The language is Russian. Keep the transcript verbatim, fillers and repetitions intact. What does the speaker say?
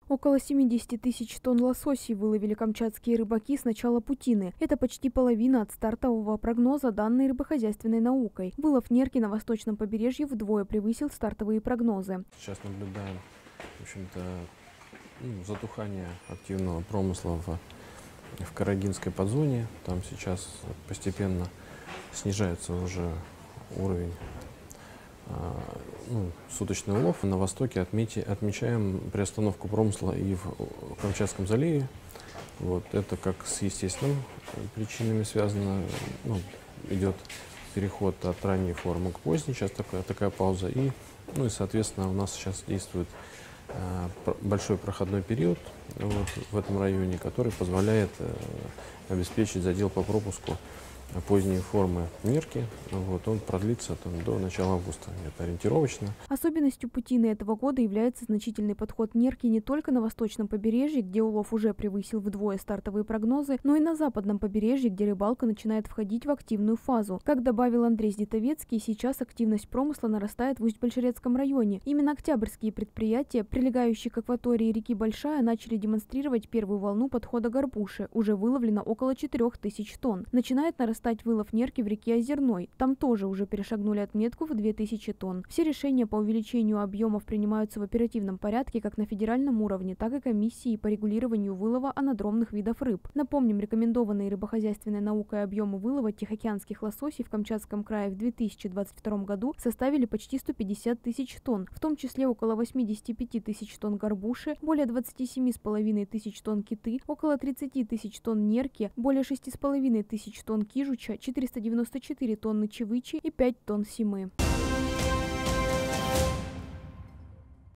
Около семидесяти тысяч тонн лососей выловили камчатские рыбаки с начала путины. Это почти половина от стартового прогноза, данной рыбохозяйственной наукой. Вылов нерки на восточном побережье вдвое превысил стартовые прогнозы. Сейчас наблюдаем, в общем-то, ну, затухание активного промысла в, в Карагинской подзоне. Там сейчас постепенно снижается уже уровень Ну, суточный улов. На востоке отмети, отмечаем приостановку промысла и в Камчатском заливе. Вот, это как с естественными причинами связано. Ну, идет переход от ранней формы к поздней, сейчас такая, такая пауза. И, ну, и, соответственно, у нас сейчас действует э, большой проходной период вот, в этом районе, который позволяет э, обеспечить задел по пропуску поздние формы нерки. Вот, он продлится там, до начала августа, это ориентировочно. Особенностью путины этого года является значительный подход нерки не только на восточном побережье, где улов уже превысил вдвое стартовые прогнозы, но и на западном побережье, где рыбалка начинает входить в активную фазу. Как добавил Андрей Здитовецкий, сейчас активность промысла нарастает в Усть-Большерецком районе. Именно октябрьские предприятия, прилегающие к акватории реки Большая, начали демонстрировать первую волну подхода горбуши. Уже выловлено около четырёх тысяч тонн. Начинает нарастать стать вылов нерки в реке Озерной. Там тоже уже перешагнули отметку в две тысячи тонн. Все решения по увеличению объемов принимаются в оперативном порядке как на федеральном уровне, так и комиссии по регулированию вылова анадромных видов рыб. Напомним, рекомендованные рыбохозяйственной наукой объемы вылова тихоокеанских лососей в Камчатском крае в две тысячи двадцать втором году составили почти сто пятьдесят тысяч тонн, в том числе около восьмидесяти пяти тысяч тонн горбуши, более двадцати семи с половиной тысяч тонн киты, около тридцати тысяч тонн нерки, более шести с половиной тысяч тонн кижу, четыреста девяносто четыре тонны чевычи и пять тонн симы.